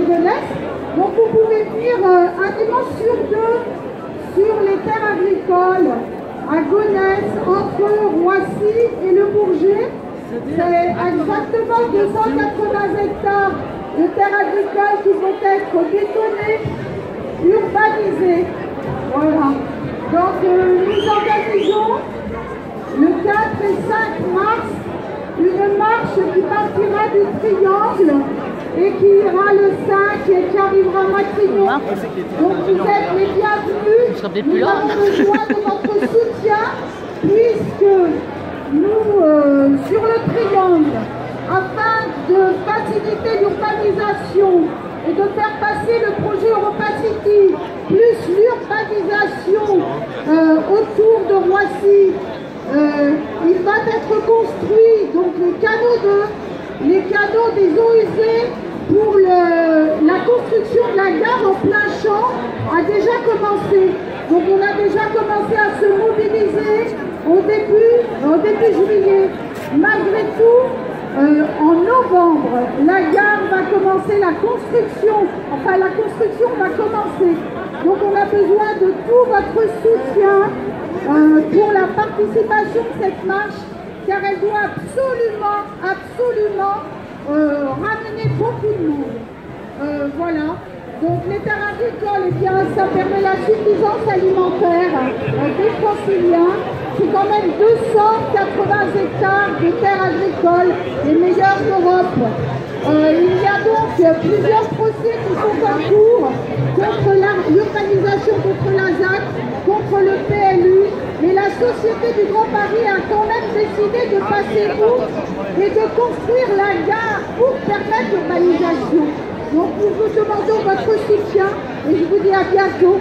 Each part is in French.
de l'Est. Donc vous pouvez venir un dimanche sur deux sur les terres agricoles à Gonesse, entre Roissy et Le Bourget. C'est exactement 280 hectares de terres agricoles qui vont être bétonnées, urbanisées. Voilà. Donc nous organisons le 4 et 5 mars une marche qui partira du Triangle et qui ira le 5 et qui arrivera à Matignon. Donc vous êtes les bienvenus. Nous avons besoin de votre soutien puisque nous, sur le Triangle, afin de faciliter l'urbanisation et de faire passer le projet Europa City, plus l'urbanisation autour de Roissy, il va être construit donc les canaux des eaux usées pour la construction de la gare en plein champ a déjà commencé. Donc on a déjà commencé à se mobiliser au début juillet. Malgré tout, en novembre, la gare va commencer la construction va commencer. Donc on a besoin de tout votre soutien pour la participation de cette marche, car elle doit absolument ramener beaucoup de monde. Voilà. Donc les terres agricoles, eh bien, ça permet la suffisance alimentaire des Franciliens. C'est quand même 280 hectares de terres agricoles, les meilleures d'Europe. Il y a donc plusieurs procès qui sont en cours contre l'urbanisation, contre la ZAC, contre le PLU. Mais la Société du Grand Paris a quand même décidé de passer outre et de construire la gare pour permettre l'urbanisation. Donc nous vous demandons votre soutien et je vous dis à bientôt.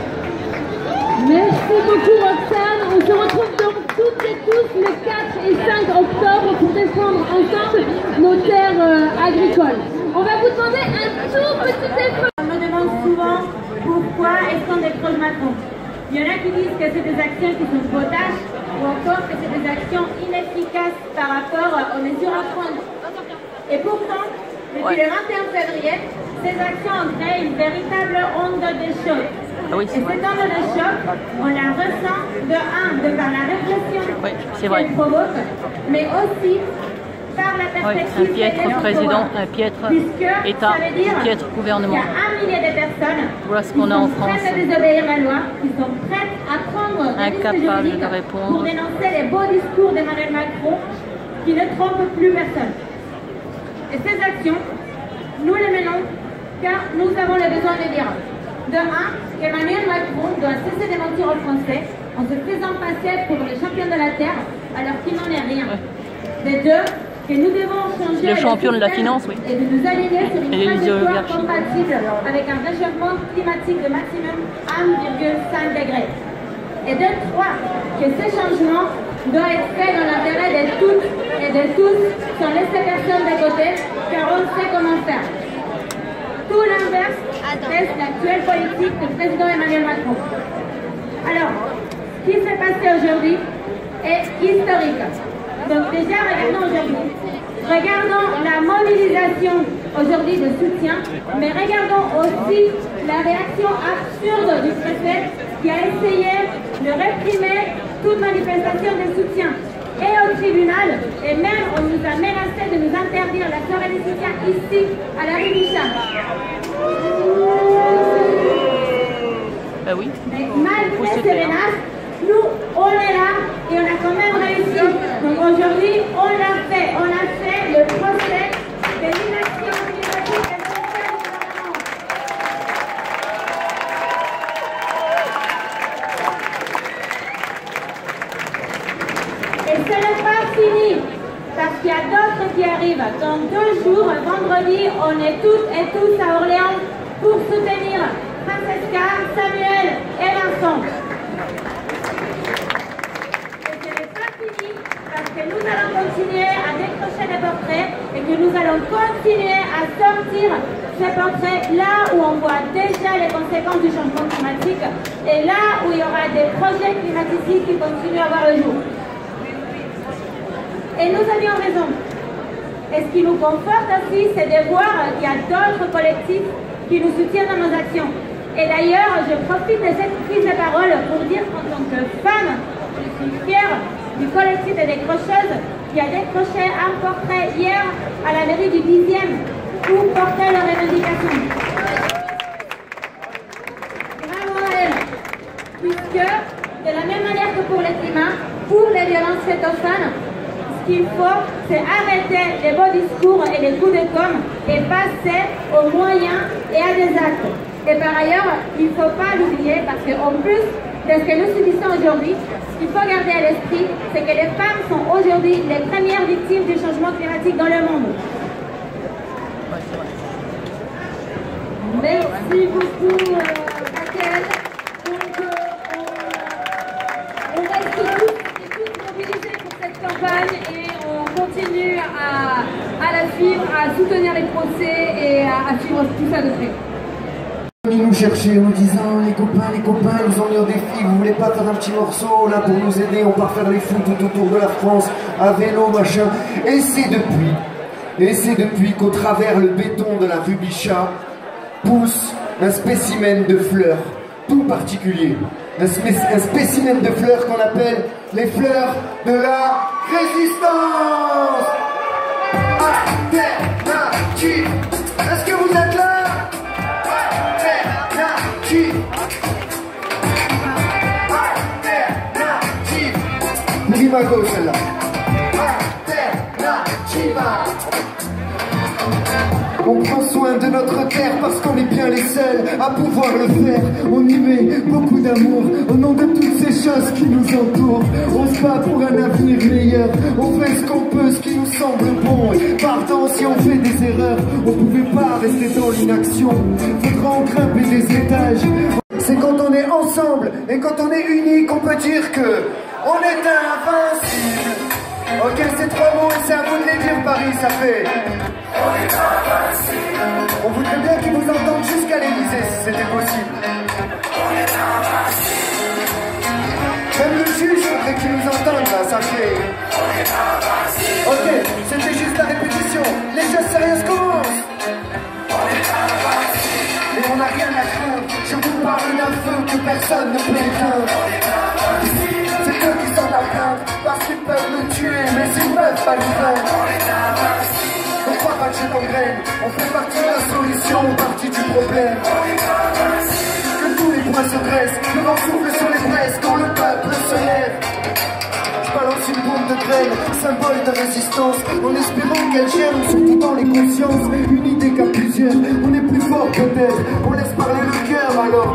Merci beaucoup Roxane. On se retrouve donc toutes et tous le 4 et 5 octobre pour défendre ensemble nos terres agricoles. On va vous demander un tout petit effort. On me demande souvent pourquoi est-ce qu'on décroche Macron. Il y en a qui disent que c'est des actions qui sont potaches ou encore que c'est des actions inefficaces par rapport aux mesures à prendre. Et pourtant, depuis le 21 février, ces actions ont créé une véritable onde de choc. Et cette onde de choc, on la ressent de par la répression qu'elle provoque, mais aussi par la perspective un piètre président, un piètre État, un piètre gouvernement. Il y a 1 millier de personnes voilà ce qu'on a en France. Prêtes à désobéir la loi, qui sont prêtes à prendre des risques juridiques pour dénoncer les beaux discours d'Emmanuel Macron qui ne trompent plus personne. Et ces actions, nous les menons car nous avons le besoin de dire de 1, qu'Emmanuel Macron doit cesser de mentir aux Français en se faisant passer pour le champion de la Terre alors qu'il n'en est rien. De 2, que nous devons changer le champion de la finance, et de nous aligner sur une trajectoire compatible avec un réchauffement climatique de maximum 1,5 degrés. Et de 3, que ces changements doivent être faits dans l'intérêt de toutes et de tous sans laisser personne de côté car on sait comment faire. Tout l'inverse reste l'actuelle politique du président Emmanuel Macron. Alors, ce qui s'est passé aujourd'hui est historique. Donc déjà, regardons aujourd'hui. Regardons la mobilisation aujourd'hui de soutien, mais regardons aussi la réaction absurde du préfet qui a essayé de réprimer toute manifestation de soutien. Et au tribunal, et même on nous a menacé de nous interdire la soirée des soutiens ici, à la rue Michard. Ben oui. Mais malgré ces menaces, nous, on est là et on a quand même réussi. Donc aujourd'hui, on a fait le procès de l'inaction climatique et sociale du gouvernement. Et ce n'est pas fini, parce qu'il y a d'autres qui arrivent. Dans 2 jours, vendredi, on est toutes et tous à Orléans pour soutenir Francesca, Samuel et Vincent. Et ce n'est pas fini, parce que nous allons continuer à décrocher des portraits et que nous allons continuer à sortir ces portraits là où on voit déjà les conséquences du changement climatique et là où il y aura des projets climaticides qui continuent à voir le jour. Et nous avions raison. Et ce qui nous conforte aussi, c'est de voir qu'il y a d'autres collectifs qui nous soutiennent dans nos actions. Et d'ailleurs, je profite de cette prise de parole pour dire qu'en tant que femme, je suis fière du collectif des décrocheuses qui a décroché un portrait hier à la mairie du 10e pour porter leurs revendications. Bravo à elle, puisque de la même manière que pour le climat, pour les violences faites aux femmes, ce qu'il faut, c'est arrêter les beaux discours et les coups de com' et passer aux moyens et à des actes. Et par ailleurs, il ne faut pas l'oublier parce qu'en plus de ce que nous subissons aujourd'hui, ce qu'il faut garder à l'esprit, c'est que les femmes sont aujourd'hui les premières victimes du changement climatique dans le monde. Merci beaucoup, Raquel. Donc, on reste tous mobilisés pour cette campagne et on continue à la suivre, à soutenir les procès et à suivre tout ça de près. Ils nous cherchaient en nous disant les copains, ils ont mis au défi, vous voulez pas faire un petit morceau là pour nous aider, on part faire les fous tout autour de la France, à vélo, machin. Et c'est depuis qu'au travers le béton de la rue Bichat pousse un spécimen de fleurs tout particulier. Un spécimen de fleurs qu'on appelle les fleurs de la résistance. Alternative. Est-ce que vous êtes là? Rime à gauche celle-là. Alternativa. On prend soin de notre terre parce qu'on est bien les seuls à pouvoir le faire. On y met beaucoup d'amour au nom de toutes ces choses qui nous entourent. On se bat pour un avenir meilleur. On fait ce qu'on peut, ce qui nous semble bon. Et pardon si on fait des erreurs. On pouvait pas rester dans l'inaction. Faudra en grimper des étages. C'est quand on est ensemble et quand on est unis qu'on peut dire que on est invincible. Ok, c'est 3 mots et c'est à vous de les dire, Paris, ça fait. On est invincible. On voudrait bien qu'ils vous entendent jusqu'à l'Élysée si c'était possible. On est invincible. Même le juge voudrait qu'il nous entende là, ça fait. On est invincible. Ok, c'était juste la répétition. Les choses sérieuses commencent. On est invincible. Et on n'a rien à craindre. Je vous parle d'un feu que personne ne peut éteindre. On est invincible. C'est eux qui sont à plaindre parce qu'ils peuvent nous tuer, mais ils peuvent pas nous vaincre. On est invincible. On croit pas que je t'engraine. On fait partie de la solution, partie du problème. On est invincible. Que tous les points se dressent, le vent souffle sur les braises quand le peuple se lève. Je balance une bombe de graines, symbole de résistance, en espérant qu'elle germe surtout dans les consciences. Une idée qu'à plusieurs, on est plus fort peut-être. On laisse parler le cœur alors.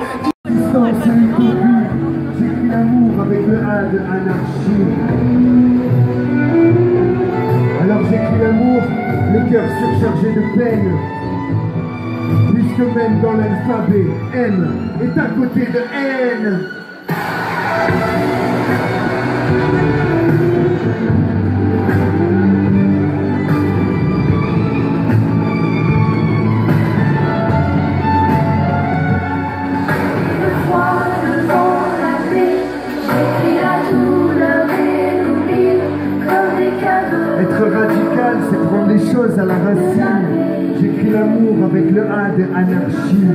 J'écris l'amour avec le A de anarchie. Alors j'écris l'amour, le cœur surchargé de peine. Puisque même dans l'alphabet, M est à côté de N. Être radical, c'est prendre les choses à la racine. J'écris l'amour avec le A de anarchie.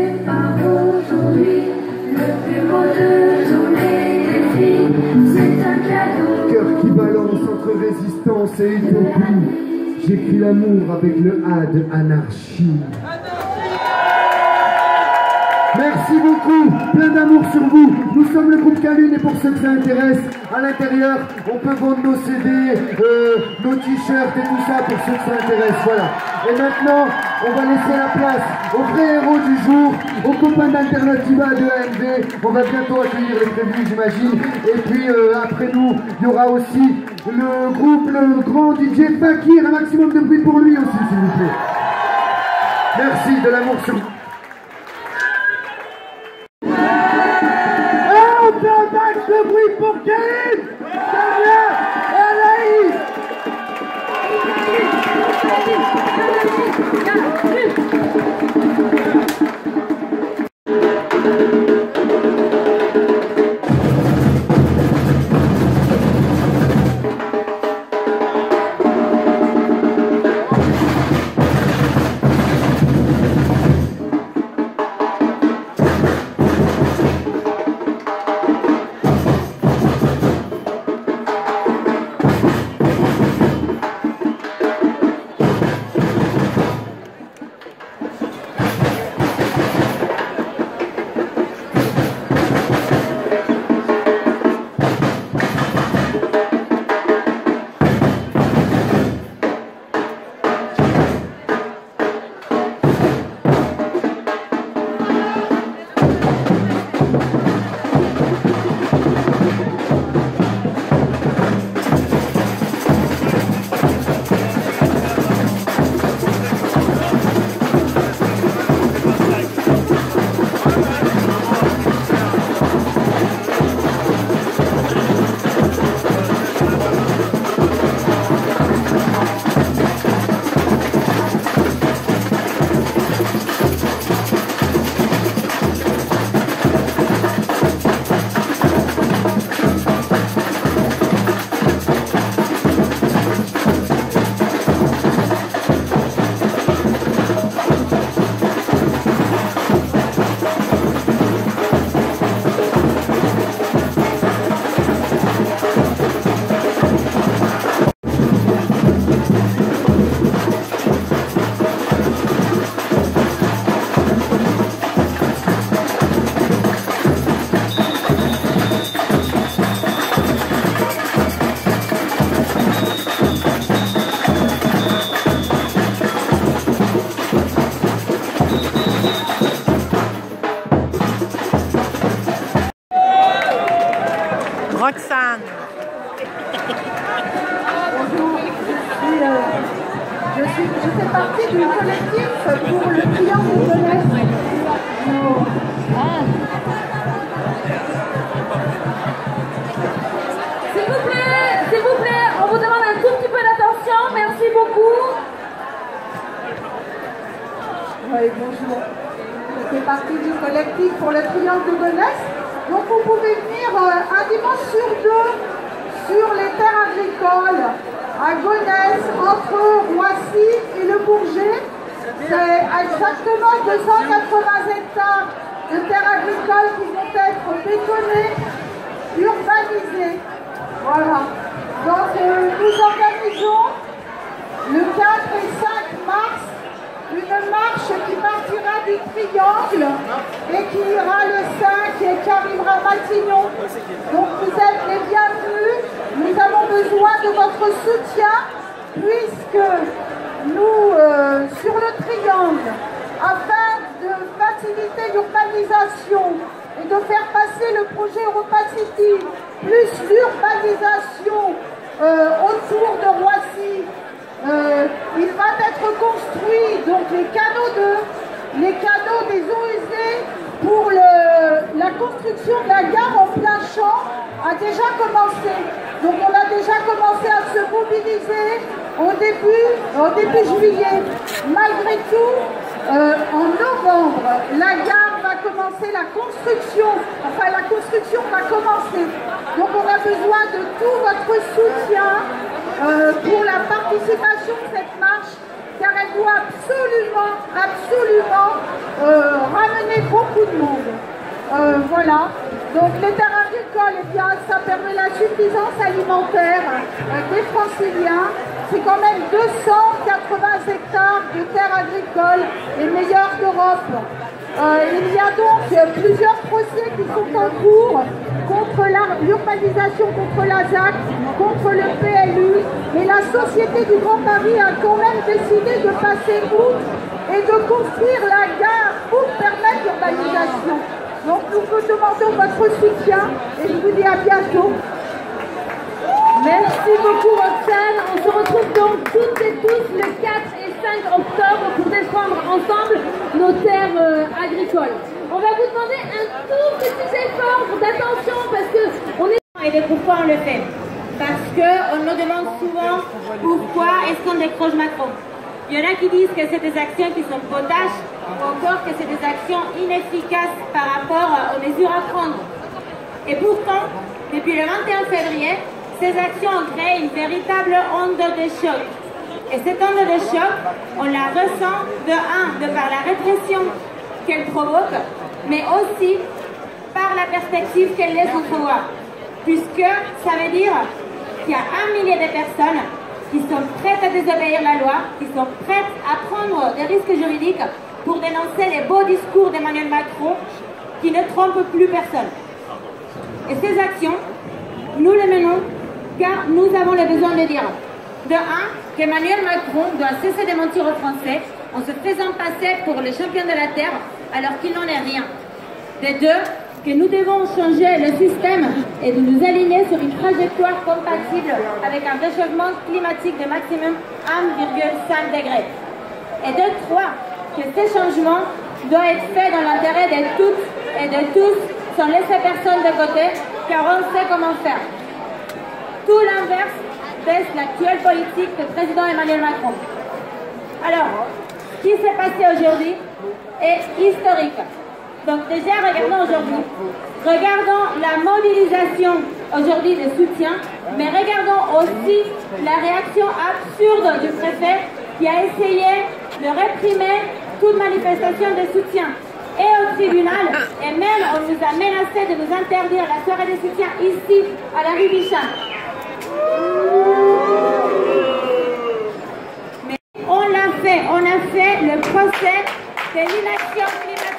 Cœur qui balance entre résistance et utopie. J'écris l'amour avec le A de anarchie. Merci beaucoup, plein d'amour sur vous. Nous sommes le groupe Calune et pour ceux que ça intéresse, à l'intérieur, on peut vendre nos CD, nos t-shirts et tout ça pour ceux que ça intéresse, voilà. Et maintenant, on va laisser la place aux vrais héros du jour, aux copains d'Alternativa de AMV. On va bientôt accueillir les prévenus, j'imagine. Et puis après nous, il y aura aussi le groupe, le grand DJ Fakir, un maximum de bruit pour lui aussi, s'il vous plaît. Merci, de l'amour sur vous. On fait un max de bruit pour Karim, Samia et Anaïs. collectif pour le triangle de Gonesse. S'il vous plaît, on vous demande un tout petit peu d'attention. Merci beaucoup. Oui, bonjour. Je fais partie du collectif pour le triangle de Gonesse. Donc vous pouvez venir un dimanche sur deux sur les terres agricoles à Gonesse, entre Roissy et le Bourget. C'est exactement 280 hectares de terres agricoles qui vont être bétonnées, urbanisées. Voilà. Donc nous organisons le 4 et 5 mars une marche qui partira du triangle et qui ira le 5 et qui arrivera à Matignon. Donc vous êtes les bienvenus. Nous avons besoin de votre soutien puisque nous, sur le triangle, afin de faciliter l'urbanisation et de faire passer le projet Europa City, plus l'urbanisation autour de Roissy, il va être construit donc les canaux des eaux usées pour la construction de la gare en plein champ a déjà commencé. Donc on a déjà commencé à se mobiliser au début juillet. Malgré tout, en novembre, la gare va commencer la construction va commencer. Donc on a besoin de tout votre soutien pour la participation de cette marche, car elle doit absolument ramener beaucoup de monde. Voilà. Donc les terres agricoles, eh bien, ça permet la suffisance alimentaire des Franciliens. C'est quand même 280 hectares de terres agricoles, les meilleures d'Europe. Il y a donc plusieurs procès qui sont en cours contre l'urbanisation, contre la ZAC, contre le PLU. Mais la Société du Grand Paris a quand même décidé de passer outre et de construire la gare pour permettre l'urbanisation. Donc nous vous demandons votre soutien et je vous dis à bientôt. Merci beaucoup Roxane. On se retrouve donc toutes et tous le 4 et 5 octobre pour défendre ensemble nos terres agricoles. On va vous demander un tout petit effort d'attention parce que on est... Et de pourquoi on le fait? Parce qu'on nous demande souvent pourquoi est-ce qu'on décroche Macron. Il y en a qui disent que c'est des actions qui sont potaches ou encore que c'est des actions inefficaces par rapport aux mesures à prendre. Et pourtant, depuis le 21 février, ces actions ont créé une véritable onde de choc. Et cette onde de choc, on la ressent de par la répression qu'elle provoque, mais aussi par la perspective qu'elle laisse entrevoir. Puisque ça veut dire qu'il y a 1 millier de personnes qui sont prêtes à désobéir la loi, qui sont prêtes à prendre des risques juridiques pour dénoncer les beaux discours d'Emmanuel Macron qui ne trompent plus personne. Et ces actions, nous les menons car nous avons le besoin de dire, de un, qu'Emmanuel Macron doit cesser de mentir aux Français en se faisant passer pour le champion de la Terre alors qu'il n'en est rien. De deux, que nous devons changer le système et de nous aligner sur une trajectoire compatible avec un réchauffement climatique de maximum 1,5 degrés. Et de trois, que ces changements doivent être faits dans l'intérêt de toutes et de tous sans laisser personne de côté car on sait comment faire. Tout l'inverse de l'actuelle politique du président Emmanuel Macron. Alors, ce qui s'est passé aujourd'hui est historique. Donc déjà, regardons aujourd'hui. Regardons la mobilisation aujourd'hui de soutien, mais regardons aussi la réaction absurde du préfet qui a essayé de réprimer toute manifestation de soutien. Et au tribunal, et même on nous a menacé de nous interdire la soirée de soutien ici, à la rue Bichat. Mais on a fait le procès de l'inaction climatique.